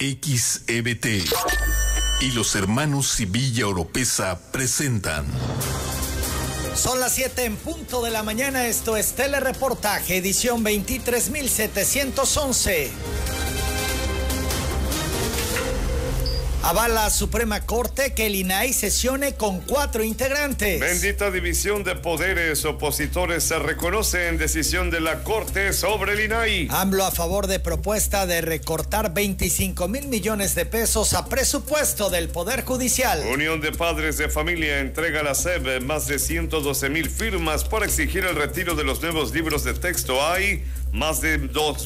XEBT y los hermanos Sevilla Oropesa presentan. Son las 7 en punto de la mañana. Esto es Telereportaje, edición 23.711. Avala Suprema Corte que el INAI sesione con 4 integrantes. Bendita división de poderes. Opositores se reconoce en decisión de la Corte sobre el INAI. AMLO a favor de propuesta de recortar 25,000 millones de pesos a presupuesto del Poder Judicial. Unión de Padres de Familia entrega a la SEB más de 112,000 firmas para exigir el retiro de los nuevos libros de texto. Hay más de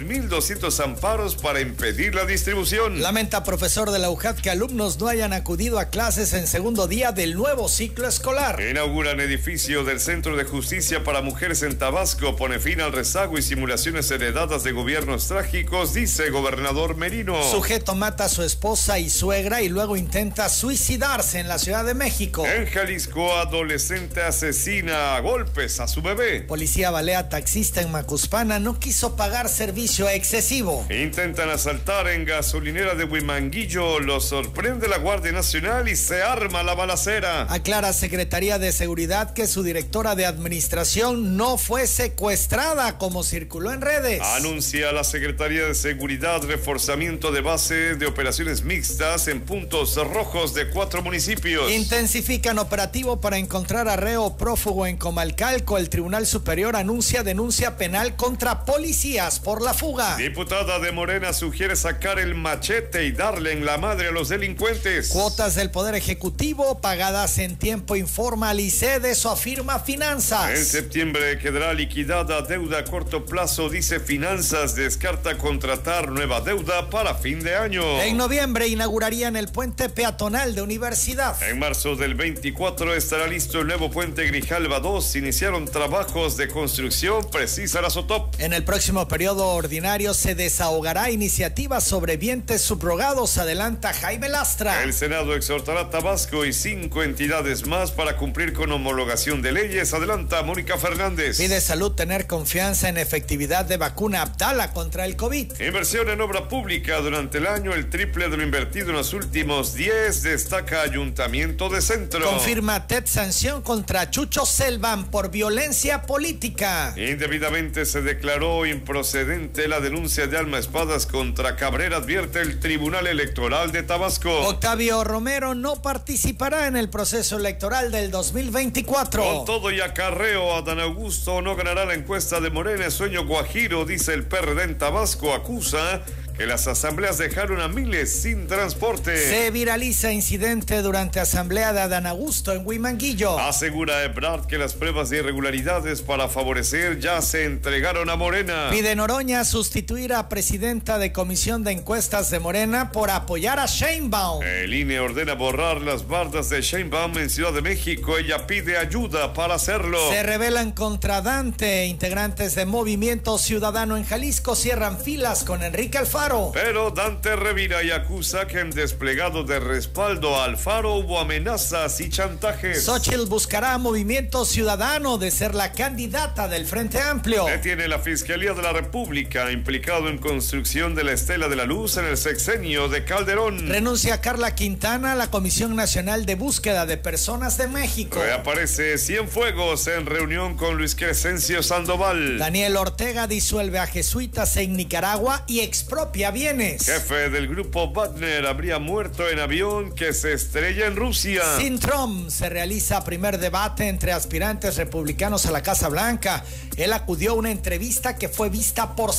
2,200 amparos para impedir la distribución. Lamenta profesor de la UJAT que alumnos no hayan acudido a clases en segundo día del nuevo ciclo escolar. Inauguran edificio del Centro de Justicia para Mujeres en Tabasco. Pone fin al rezago y simulaciones heredadas de gobiernos trágicos, dice gobernador Merino. Sujeto mata a su esposa y suegra y luego intenta suicidarse en la Ciudad de México. En Jalisco, adolescente asesina a golpes a su bebé. Policía balea a taxista en Macuspana, no quiso pagar servicio excesivo. Intentan asaltar en gasolinera de Huimanguillo, los sorprende la Guardia Nacional y se arma la balacera. Aclara Secretaría de Seguridad que su directora de administración no fue secuestrada como circuló en redes. Anuncia la Secretaría de Seguridad reforzamiento de base de operaciones mixtas en puntos rojos de 4 municipios. Intensifican operativo para encontrar a reo prófugo en Comalcalco. El Tribunal Superior anuncia denuncia penal contra policías por la fuga. Diputada de Morena sugiere sacar el machete y darle en la madre a los delincuentes. Cuotas del Poder Ejecutivo pagadas en tiempo, informa Lice, de eso afirma Finanzas. En septiembre quedará liquidada deuda a corto plazo, dice Finanzas. Descarta contratar nueva deuda para fin de año. En noviembre inaugurarían el puente peatonal de Universidad. En marzo del 24 estará listo el nuevo puente Grijalva 2. Iniciaron trabajos de construcción, precisa la SOTOP. En el próximo periodo ordinario se desahogará iniciativas sobre bienes subrogados, adelanta Jaime Lastra. El Senado exhortará a Tabasco y 5 entidades más para cumplir con homologación de leyes, adelanta Mónica Fernández. Pide Salud tener confianza en efectividad de vacuna Abdala contra el COVID. Inversión en obra pública durante el año, el triple de lo invertido en los últimos 10, destaca Ayuntamiento de Centro. Confirma TED sanción contra Chucho Selvan por violencia política. Indebidamente se declaró improcedente la denuncia de Alma Espadas contra Cabrera, advierte el Tribunal Electoral de Tabasco. Octavio Romero no participará en el proceso electoral del 2024. Con todo y acarreo, Adán Augusto no ganará la encuesta de Morena. Sueño guajiro, dice el PRD en Tabasco. Acusa que las asambleas dejaron a miles sin transporte. Se viraliza incidente durante asamblea de Adán Augusto en Huimanguillo. Asegura Ebrard que las pruebas de irregularidades para favorecer ya se entregaron a Morena. Pide Noroña sustituir a presidenta de comisión de encuestas de Morena por apoyar a Sheinbaum. El INE ordena borrar las bardas de Sheinbaum en Ciudad de México. Ella pide ayuda para hacerlo. Se rebelan contra Dante. Integrantes de Movimiento Ciudadano en Jalisco cierran filas con Enrique Alfaro. Pero Dante revira y acusa que en desplegado de respaldo a Alfaro hubo amenazas y chantajes. Xóchitl buscará a Movimiento Ciudadano de ser la candidata del Frente Amplio. Detiene la Fiscalía de la República implicado en construcción de la Estela de la Luz en el sexenio de Calderón. Renuncia Carla Quintana a la Comisión Nacional de Búsqueda de Personas de México. Reaparece Cienfuegos en reunión con Luis Crescencio Sandoval. Daniel Ortega disuelve a jesuitas en Nicaragua y expropia bienes. Jefe del grupo Wagner habría muerto en avión que se estrella en Rusia. Sin Trump se realiza primer debate entre aspirantes republicanos a la Casa Blanca. Él acudió a una entrevista que fue vista por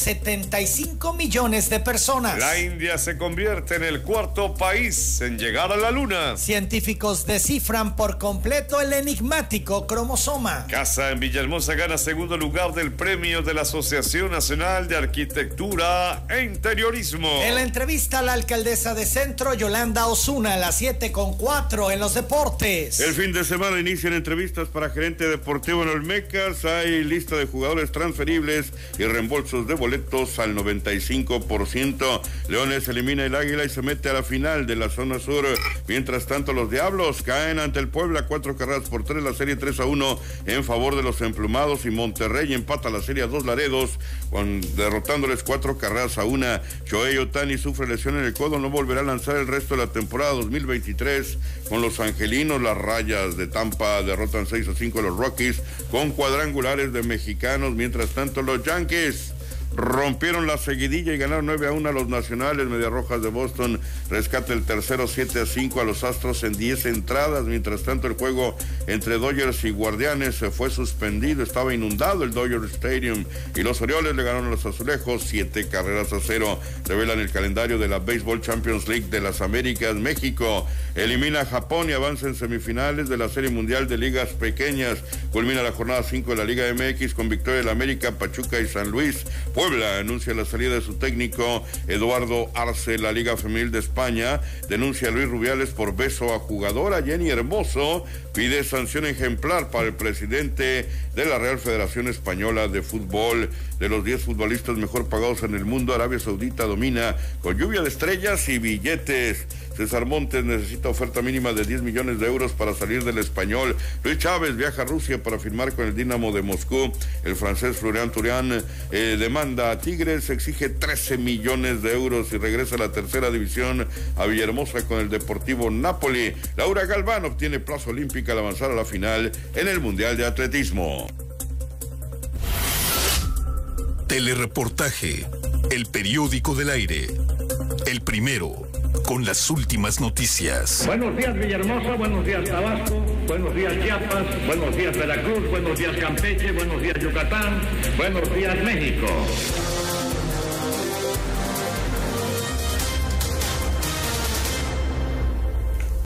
75 millones de personas. La India se convierte en el 4º país en llegar a la Luna. Científicos descifran por completo el enigmático cromosoma. Casa en Villahermosa gana segundo lugar del premio de la Asociación Nacional de Arquitectura e Interiorismo. En la entrevista a la alcaldesa de Centro, Yolanda Osuna, a las 7:04 en los deportes. El fin de semana inician entrevistas para gerente deportivo en Olmecas. Hay lista de jugadores transferibles y reembolsos de boletos al 95%. Leones elimina el Águila y se mete a la final de la zona sur. Mientras tanto, los Diablos caen ante el Puebla 4-3, la serie 3-1 en favor de los emplumados, y Monterrey empata la serie a 2 Laredos, derrotándoles 4-1. Shohei Ohtani sufre lesión en el codo, no volverá a lanzar el resto de la temporada 2023 con los angelinos. Las Rayas de Tampa derrotan 6-5 a los Rockies con cuadrangulares de mexicanos. Mientras tanto, los Yankees rompieron la seguidilla y ganaron 9-1 a los Nacionales. Medias Rojas de Boston rescata el tercero 7-5 a los Astros en 10 entradas. Mientras tanto, el juego entre Dodgers y Guardianes se fue suspendido. Estaba inundado el Dodger Stadium y los Orioles le ganaron a los Azulejos 7-0. Revelan el calendario de la Baseball Champions League de las Américas. México elimina a Japón y avanza en semifinales de la Serie Mundial de Ligas Pequeñas. Culmina la jornada 5 de la Liga MX con victoria del América, Pachuca y San Luis. Puebla anuncia la salida de su técnico Eduardo Arce. La Liga Femenil de España denuncia a Luis Rubiales por beso a jugadora. Jenny Hermoso pide sanción ejemplar para el presidente de la Real Federación Española de Fútbol. De los 10 futbolistas mejor pagados en el mundo, Arabia Saudita domina con lluvia de estrellas y billetes. César Montes necesita oferta mínima de 10 millones de euros para salir del Español. Luis Chávez viaja a Rusia para firmar con el Dinamo de Moscú. El francés Florian Thauvin demanda a Tigres, exige 13 millones de euros y regresa a la tercera división a Villahermosa con el Deportivo Napoli. Laura Galván obtiene plaza olímpica al avanzar a la final en el Mundial de Atletismo. Telereportaje, el periódico del aire, el primero con las últimas noticias. Buenos días Villahermosa, buenos días Tabasco, buenos días Chiapas, buenos días Veracruz, buenos días Campeche, buenos días Yucatán, buenos días México.